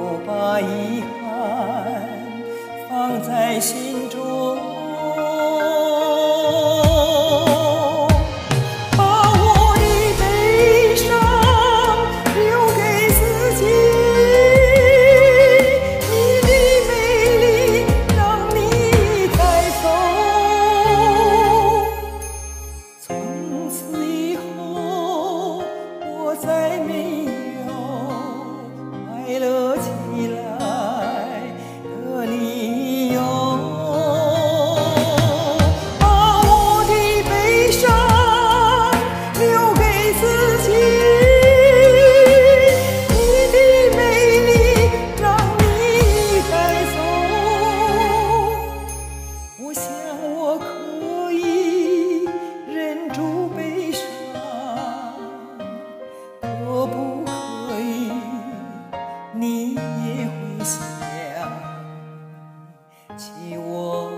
把遗憾放在心中，把我的悲伤留给自己。你的美丽让你带走，从此以后我再没有快乐起来的理由，把我的悲伤留给自己。你的美丽让你带走，我想我可以忍住悲伤，可不可以你也会想起我？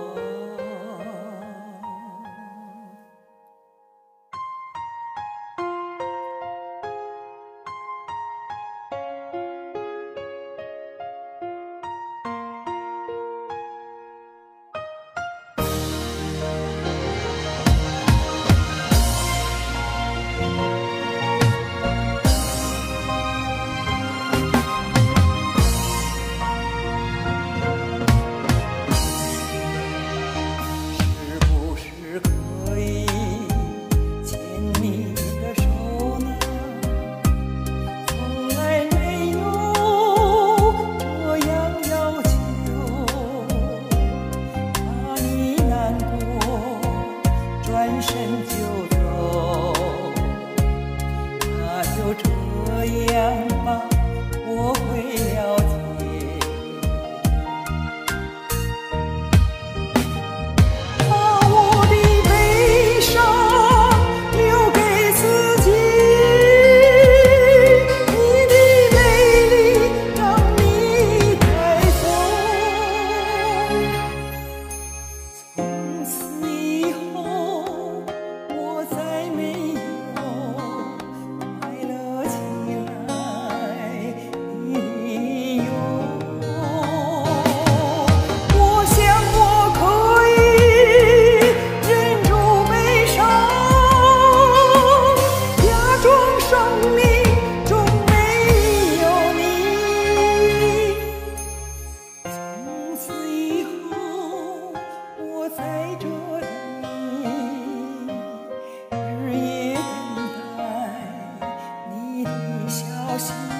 转身就走，那就这样吧，我会了解。把我的悲伤留给自己，你的美丽让你带走，从此以后我再没有快乐起来的理由。我想我可以忍住悲伤，假装生命中没有你。从此以后我在这里日夜等待你的消息。